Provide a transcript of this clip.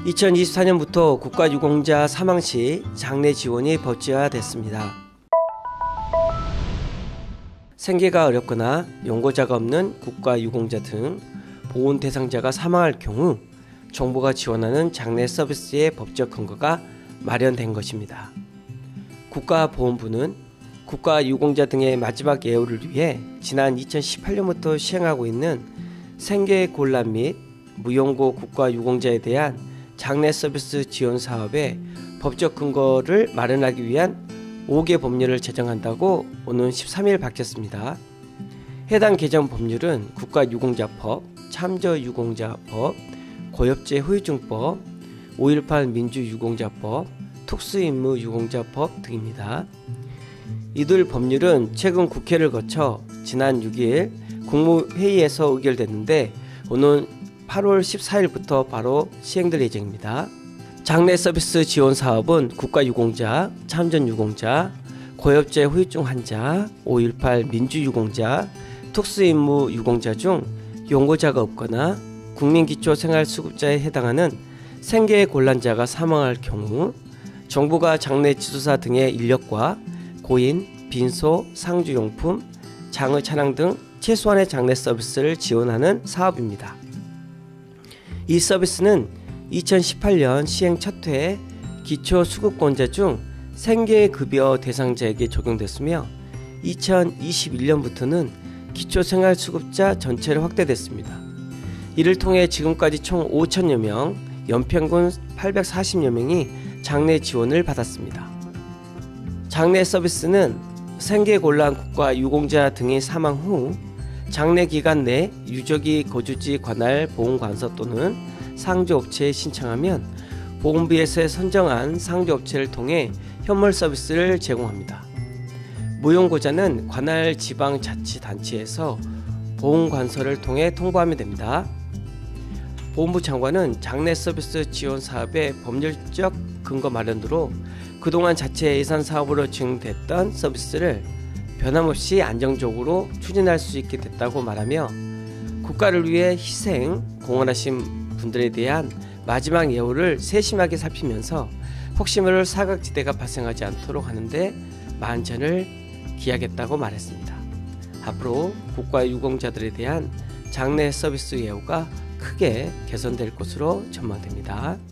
2024년부터 국가유공자 사망 시 장례 지원이 법제화됐습니다. 생계가 어렵거나 연고자가 없는 국가유공자 등 보훈 대상자가 사망할 경우 정부가 지원하는 장례 서비스의 법적 근거가 마련된 것입니다. 국가보훈부는 국가유공자 등의 마지막 예우를 위해 지난 2018년부터 시행하고 있는 생계곤란 및 무연고 국가유공자에 대한 장례 서비스 지원 사업의 법적 근거를 마련하기 위한 5개 법률을 제정한다고 오는 13일 밝혔습니다. 해당 개정 법률은 국가유공자법, 참저유공자법, 고엽제 후유증법, 5.18 민주유공자법, 특수임무유공자법 등입니다. 이들 법률은 최근 국회를 거쳐 지난 6일 국무회의에서 의결됐는데 오는 8월 14일부터 바로 시행될 예정입니다. 장례 서비스 지원 사업은 국가유공자, 참전유공자, 고엽제 후유증 환자, 5.18 민주유공자, 특수임무유공자 중 연고자가 없거나 국민기초생활수급자에 해당하는 생계곤란자가 사망할 경우 정부가 장례 지도사 등의 인력과 고인, 빈소, 상주용품, 장의 차량 등 최소한의 장례 서비스를 지원하는 사업입니다. 이 서비스는 2018년 시행 첫 해 기초수급권자 중 생계급여 대상자에게 적용됐으며 2021년부터는 기초생활수급자 전체로 확대됐습니다. 이를 통해 지금까지 총 5천여 명, 연평균 840여 명이 장례 지원을 받았습니다. 장례 서비스는 생계곤란 국가유공자 등의 사망 후 장례 기간 내 유족이 거주지 관할 보훈관서 또는 상주업체에 신청하면 보훈부에서 선정한 상주업체를 통해 현물 서비스를 제공합니다. 무연고자는 관할 지방자치단체에서 보훈관서를 통해 통보하면 됩니다. 보훈부 장관은 장례 서비스 지원 사업의 법률적 근거 마련으로 그동안 자체 예산 사업으로 진행됐던 서비스를 변함없이 안정적으로 추진할 수 있게 됐다고 말하며 국가를 위해 희생, 공헌하신 분들에 대한 마지막 예우를 세심하게 살피면서 혹시 모를 사각지대가 발생하지 않도록 하는데 만전을 기하겠다고 말했습니다. 앞으로 국가유공자들에 대한 장례 서비스 예우가 크게 개선될 것으로 전망됩니다.